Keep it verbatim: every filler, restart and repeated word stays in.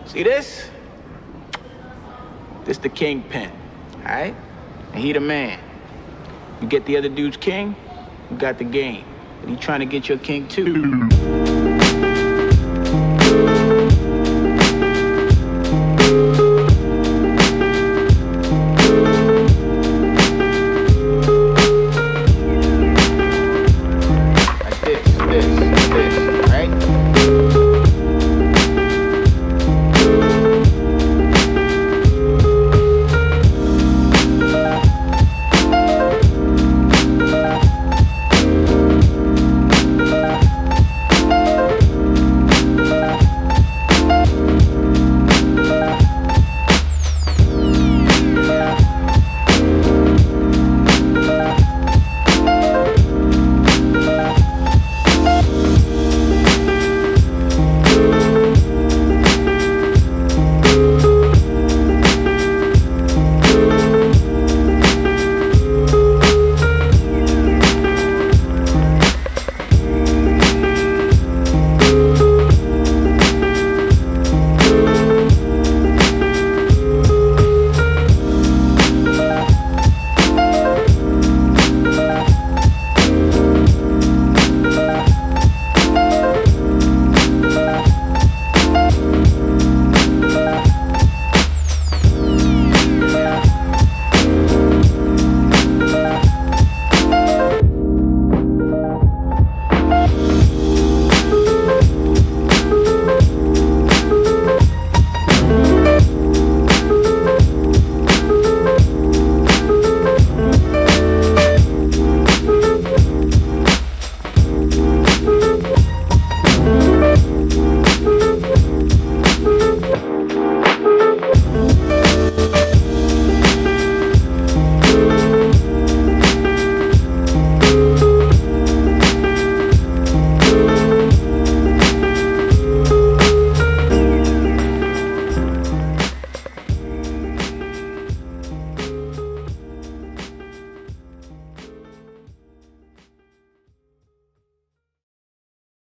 See this? This the kingpin, all right? And he the man. You get the other dude's king, you got the game. But he trying to get your king too.